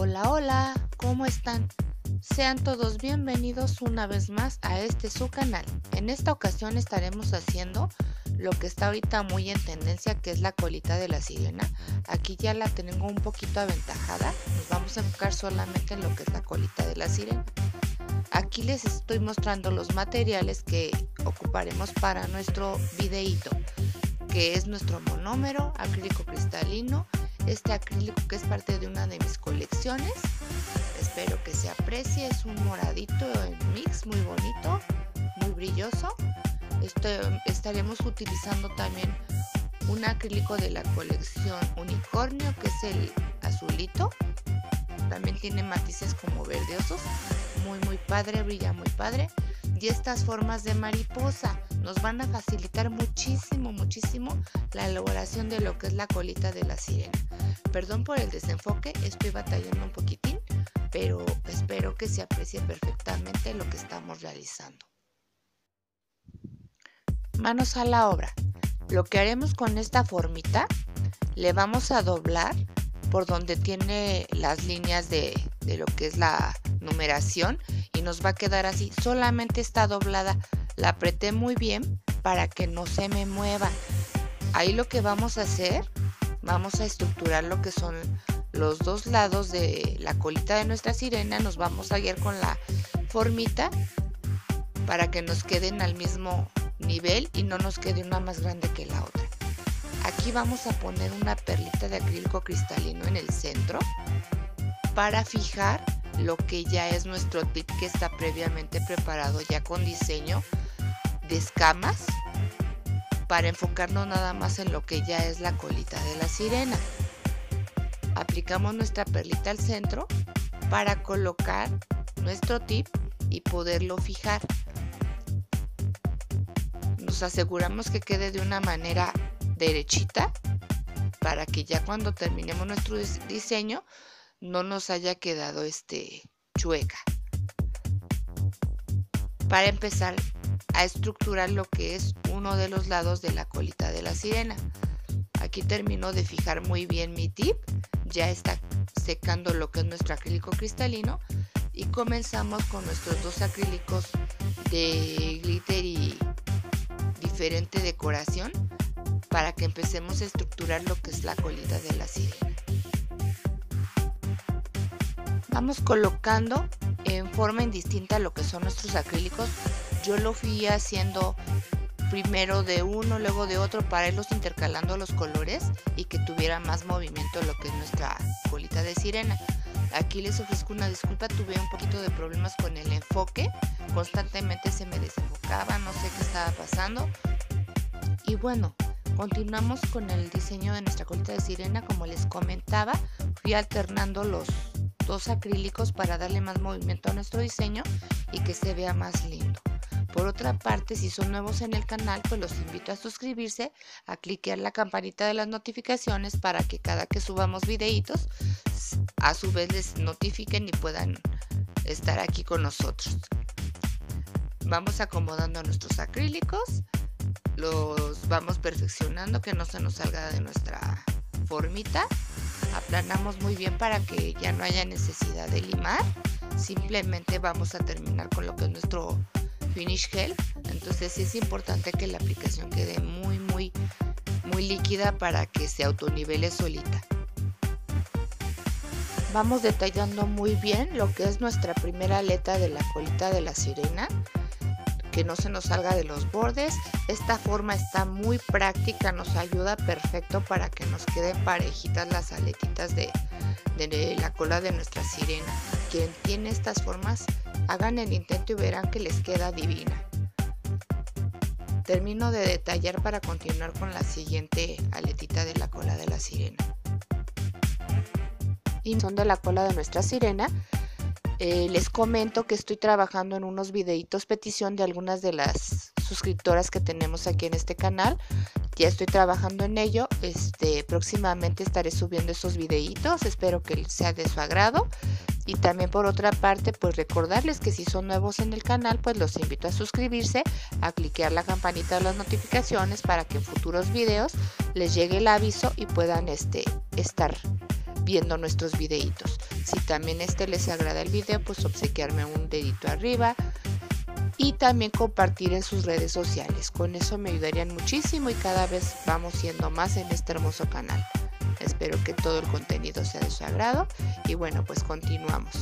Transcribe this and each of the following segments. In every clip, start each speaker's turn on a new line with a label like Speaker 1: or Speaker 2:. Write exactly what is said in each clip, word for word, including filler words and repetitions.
Speaker 1: Hola, hola, ¿cómo están? Sean todos bienvenidos una vez más a este su canal. En esta ocasión estaremos haciendo lo que está ahorita muy en tendencia, que es la colita de la sirena. Aquí ya la tengo un poquito aventajada. Nos vamos a enfocar solamente en lo que es la colita de la sirena. Aquí les estoy mostrando los materiales que ocuparemos para nuestro videíto, que es nuestro monómero, acrílico cristalino, este acrílico que es parte de una de mis colecciones. Espero que se aprecie, es un moradito en mix muy bonito, muy brilloso. Este, estaremos utilizando también un acrílico de la colección Unicornio, que es el azulito. También tiene matices como verdeosos, muy muy padre, brilla muy padre. Y estas formas de mariposa nos van a facilitar muchísimo, muchísimo la elaboración de lo que es la colita de la sirena. Perdón por el desenfoque, estoy batallando un poquitín, pero espero que se aprecie perfectamente lo que estamos realizando. Manos a la obra. Lo que haremos con esta formita, le vamos a doblar por donde tiene las líneas de, de lo que es la numeración y nos va a quedar así. Solamente está doblada, la apreté muy bien para que no se me mueva. Ahí lo que vamos a hacer, vamos a estructurar lo que son los dos lados de la colita de nuestra sirena. Nos vamos a guiar con la formita para que nos queden al mismo nivel y no nos quede una más grande que la otra. Aquí vamos a poner una perlita de acrílico cristalino en el centro para fijar lo que ya es nuestro tip, que está previamente preparado ya con diseño de escamas, para enfocarnos nada más en lo que ya es la colita de la sirena. Aplicamos nuestra perlita al centro para colocar nuestro tip y poderlo fijar. Nos aseguramos que quede de una manera derechita para que ya cuando terminemos nuestro diseño no nos haya quedado este chueca. Para empezar a estructurar lo que es uno de los lados de la colita de la sirena. Aquí termino de fijar muy bien mi tip, ya está secando lo que es nuestro acrílico cristalino y comenzamos con nuestros dos acrílicos de glitter y diferente decoración para que empecemos a estructurar lo que es la colita de la sirena. Vamos colocando en forma indistinta lo que son nuestros acrílicos. Yo lo fui haciendo primero de uno, luego de otro, para irlos intercalando los colores y que tuviera más movimiento lo que es nuestra colita de sirena. Aquí les ofrezco una disculpa, tuve un poquito de problemas con el enfoque, constantemente se me desenfocaba, no sé qué estaba pasando. Y bueno, continuamos con el diseño de nuestra colita de sirena. Como les comentaba, fui alternando los dos acrílicos para darle más movimiento a nuestro diseño y que se vea más lindo. Por otra parte, si son nuevos en el canal, pues los invito a suscribirse, a cliquear la campanita de las notificaciones para que cada que subamos videitos, a su vez les notifiquen y puedan estar aquí con nosotros. Vamos acomodando nuestros acrílicos, los vamos perfeccionando que no se nos salga de nuestra formita. Aplanamos muy bien para que ya no haya necesidad de limar. Simplemente vamos a terminar con lo que es nuestro finish gel. Entonces sí es importante que la aplicación quede muy muy muy líquida para que se autonivele solita. Vamos detallando muy bien lo que es nuestra primera aleta de la colita de la sirena, que no se nos salga de los bordes. Esta forma está muy práctica, nos ayuda perfecto para que nos queden parejitas las aletitas de, de la cola de nuestra sirena. Quien tiene estas formas, hagan el intento y verán que les queda divina. Termino de detallar para continuar con la siguiente aletita de la cola de la sirena. Y son de la cola de nuestra sirena. Eh, les comento que estoy trabajando en unos videitos petición de algunas de las suscriptoras que tenemos aquí en este canal. Ya estoy trabajando en ello. Este, próximamente estaré subiendo esos videitos. Espero que sea de su agrado. Y también por otra parte, pues recordarles que si son nuevos en el canal, pues los invito a suscribirse, a cliquear la campanita de las notificaciones para que en futuros videos les llegue el aviso y puedan este, estar viendo nuestros videitos. Si también este les agrada el video, pues obsequiarme un dedito arriba y también compartir en sus redes sociales. Con eso me ayudarían muchísimo y cada vez vamos siendo más en este hermoso canal. Espero que todo el contenido sea de su agrado y bueno, pues continuamos.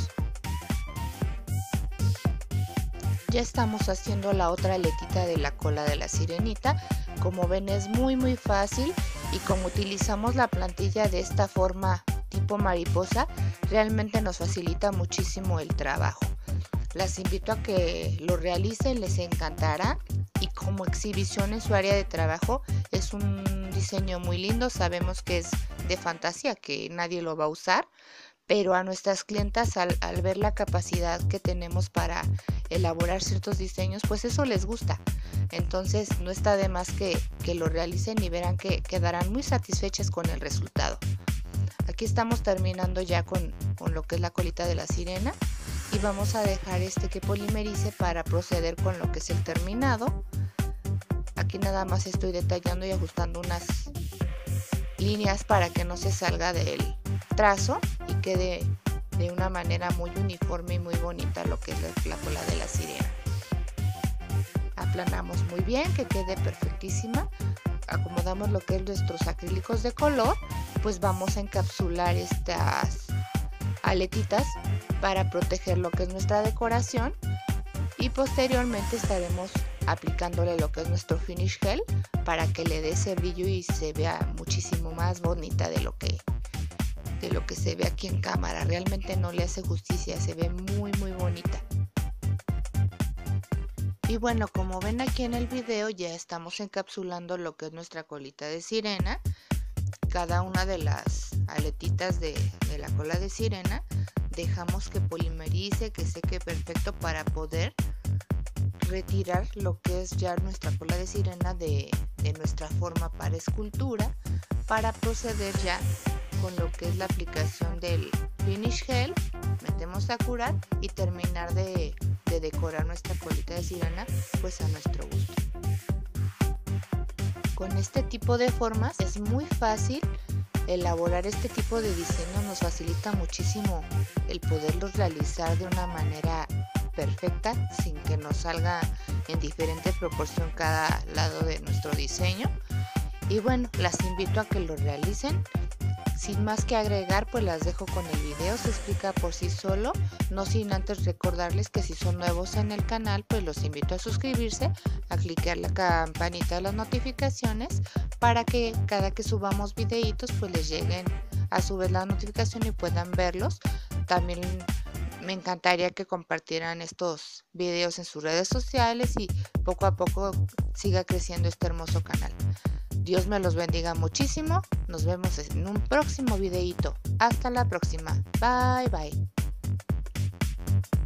Speaker 1: Ya estamos haciendo la otra aletita de la cola de la sirenita. Como ven, es muy muy fácil y como utilizamos la plantilla de esta forma tipo mariposa, realmente nos facilita muchísimo el trabajo. Las invito a que lo realicen, les encantará y como exhibición en su área de trabajo es un diseño muy lindo. Sabemos que es de fantasía, que nadie lo va a usar, pero a nuestras clientas al, al ver la capacidad que tenemos para elaborar ciertos diseños, pues eso les gusta. Entonces no está de más que, que lo realicen y verán que quedarán muy satisfechas con el resultado. Aquí estamos terminando ya con, con lo que es la colita de la sirena y vamos a dejar este que polimerice para proceder con lo que es el terminado. Aquí nada más estoy detallando y ajustando unas líneas para que no se salga del trazo y quede de una manera muy uniforme y muy bonita lo que es la, la cola de la sirena. Aplanamos muy bien, que quede perfectísima. Acomodamos lo que es nuestros acrílicos de color, pues vamos a encapsular estas aletitas para proteger lo que es nuestra decoración y posteriormente estaremos aplicándole lo que es nuestro finish gel para que le dé ese brillo y se vea muchísimo más bonita de lo que de lo que se ve aquí en cámara. Realmente no le hace justicia, se ve muy muy bonita. Y bueno, como ven aquí en el video, ya estamos encapsulando lo que es nuestra colita de sirena. Cada una de las aletitas de, de la cola de sirena dejamos que polimerice, que seque perfecto para poder retirar lo que es ya nuestra cola de sirena de, de nuestra forma para escultura, para proceder ya con lo que es la aplicación del finish gel. Metemos a curar y terminar de, de decorar nuestra colita de sirena pues a nuestro gusto. Con este tipo de formas es muy fácil elaborar este tipo de diseño, nos facilita muchísimo el poderlos realizar de una manera perfecta sin que nos salga en diferente proporción cada lado de nuestro diseño. Y bueno, las invito a que lo realicen. Sin más que agregar, pues las dejo con el video, se explica por sí solo, no sin antes recordarles que si son nuevos en el canal, pues los invito a suscribirse, a clicar la campanita de las notificaciones para que cada que subamos videitos pues les lleguen a su vez la notificación y puedan verlos. También me encantaría que compartieran estos videos en sus redes sociales y poco a poco siga creciendo este hermoso canal. Dios me los bendiga muchísimo. Nos vemos en un próximo videito. Hasta la próxima. Bye bye.